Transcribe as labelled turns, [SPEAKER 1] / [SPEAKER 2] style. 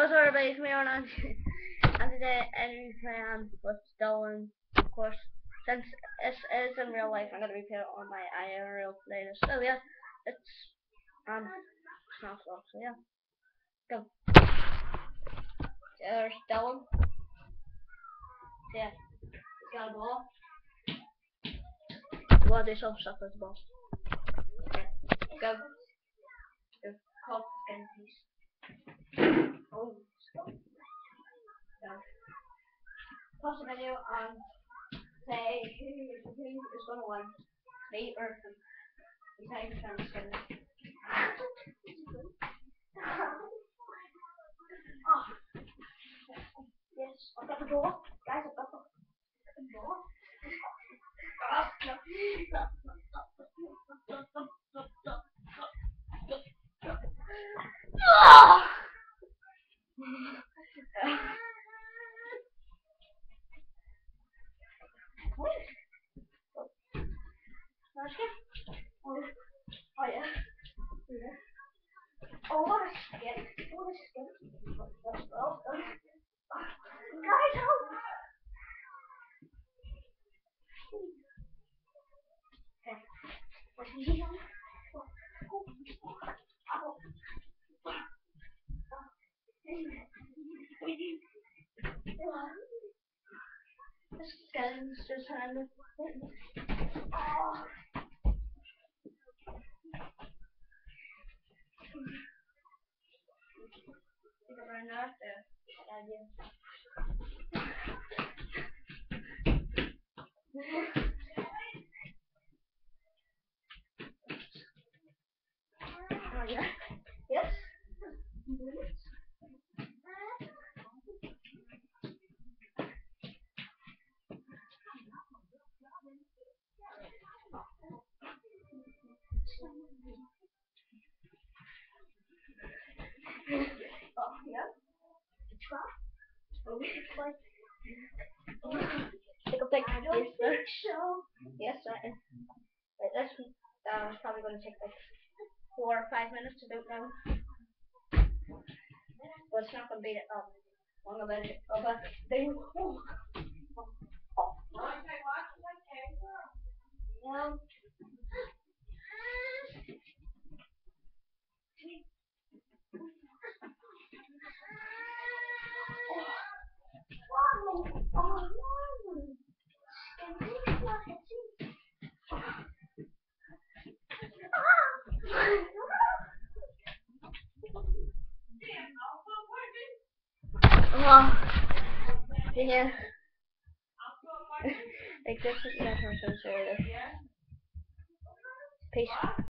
[SPEAKER 1] What's up, everybody? It's me, Arnold. And today, I'm playing with Dylan. Of course, since it is in real life, I'm gonna be putting it on my IRL playlist. So yeah, it's Smash Bros. So yeah, go. There's Dylan. Yeah, he's got a ball. You wanna do some stuff with the ball? Okay, go. Go. Call skin piece. Oh, stop. Go. Pause the video and say who is gonna win, me or him. He's not even trying to skin it. Oh. Yes, I've got the ball. Guys, I've got the ball. Oh, no. Oh yeah. Oh, what a skin. What a skin. Guys, help! Okay. What's he on? This skin's just trying to. Oh. Right now, oh yeah. Yes. Oh yeah. Try. Oh, like. Take a picture. Yes, sir. Wait, this was probably going to take like 4 or 5 minutes. I don't know. But it's not going to beat it up. Long about it. Oh, but they. Oh. Yeah. Oh, yeah. Like this is never so serious. Peace.